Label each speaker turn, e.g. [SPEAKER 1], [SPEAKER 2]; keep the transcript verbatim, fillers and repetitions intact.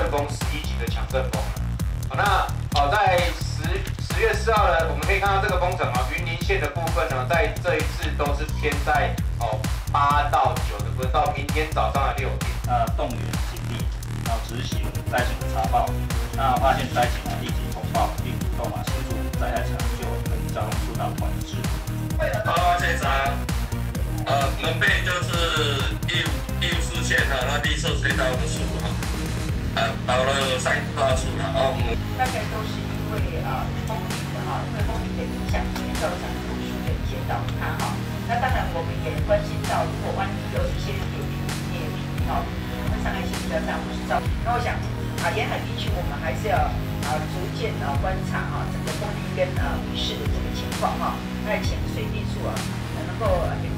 [SPEAKER 1] 阵风十一级的强阵风。好，那好，在十十月四号呢，我们可以看到这个风程啊，云林县的部分呢，在这一次都是偏在哦八到九的部分，到明天早上的六点。
[SPEAKER 2] 那动员警力，然后执行灾情的查报，那发现灾情啊立即通报，并主动啊协助灾害抢救跟交通疏导管制。
[SPEAKER 3] 好，现场，呃，门背就是义务义务视线啊，那绿色水道的树啊。 呃，到了三棵树了哦。
[SPEAKER 4] 大概都是因为啊风力的哈，因为风力的影响，所以造成路树的一些倒塌哈。那当然我们也关心到，如果万一有一些有利灭品哈，那伤害性比较大，或是造，那我想啊沿海地区我们还是要啊逐渐啊观察哈整个风力跟啊雨势的这个情况哈，那请水利处啊能够。